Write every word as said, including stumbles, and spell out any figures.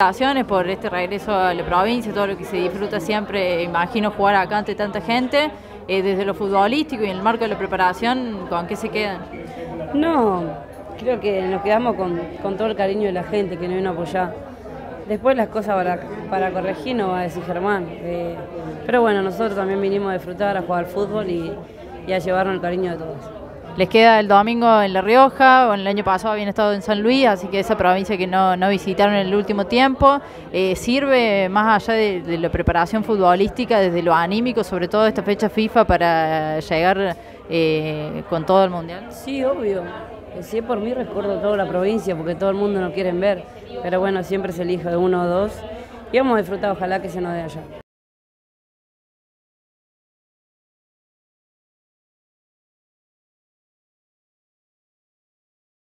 Felicitaciones por este regreso a la provincia, todo lo que se disfruta siempre, imagino jugar acá ante tanta gente, eh, desde lo futbolístico y en el marco de la preparación, ¿con qué se quedan? No, creo que nos quedamos con, con todo el cariño de la gente que nos vino a apoyar. Después las cosas para, para corregir no va a decir Germán, eh, pero bueno, nosotros también vinimos a disfrutar, a jugar al fútbol y, y a llevarnos el cariño de todos. Les queda el domingo en La Rioja, o el año pasado habían estado en San Luis, así que esa provincia que no, no visitaron en el último tiempo, eh, ¿sirve más allá de, de la preparación futbolística, desde lo anímico, sobre todo esta fecha FIFA, para llegar eh, con todo el Mundial? Sí, obvio. Si es por mí, recuerdo toda la provincia, porque todo el mundo nos quiere ver, pero bueno, siempre se elige de uno o dos, y vamos a disfrutar, ojalá que se nos dé allá.